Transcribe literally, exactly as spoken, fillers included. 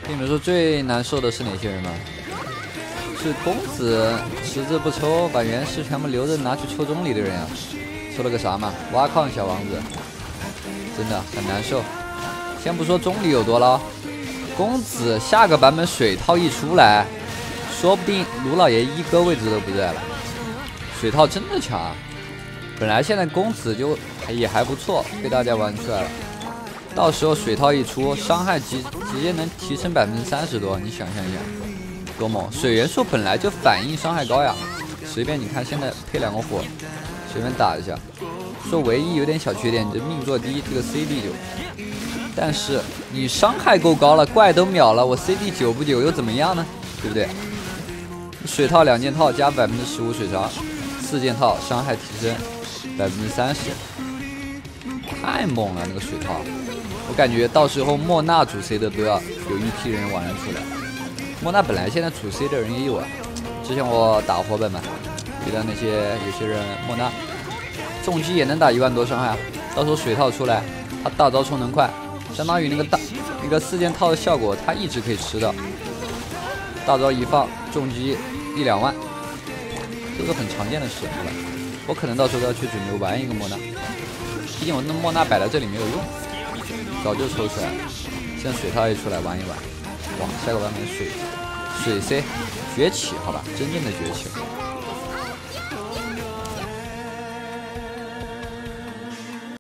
跟你们说最难受的是哪些人吗？是公子迟滞不抽，把原石全部留着拿去抽中里的人啊！抽了个啥嘛？挖矿小王子，真的很难受。先不说中里有多捞，公子下个版本水套一出来，说不定卢老爷一哥位置都不在了。水套真的强啊！本来现在公子就也还不错，被大家玩出来了。到时候水套一出，伤害直直接能提升百分之三十多，你想象一下，多猛！水元素本来就反应伤害高呀，随便你看现在配两个火，随便打一下。说唯一有点小缺点，你这命做低，这个 C D 就，但是你伤害够高了，怪都秒了，我 C D 九不九又怎么样呢？对不对？水套两件套加百分之十五水伤，四件套伤害提升百分之三十，太猛了那个水套。我感觉到时候莫娜主 C 的都要有一批人玩出来。莫娜本来现在主 C 的人也有啊，之前我打火本嘛，遇到那些有些人莫娜重击也能打一万多伤害啊，到时候水套出来，他大招充能快，相当于那个大那个四件套的效果，他一直可以吃到。大招一放，重击一两万，这是很常见的事，好吧？我可能到时候要去准备玩一个莫娜，毕竟我那莫娜摆在这里没有用。早就抽出来了，现在水套一出来玩一玩，哇，下个版本水水 C 崛起，好吧，真正的崛起。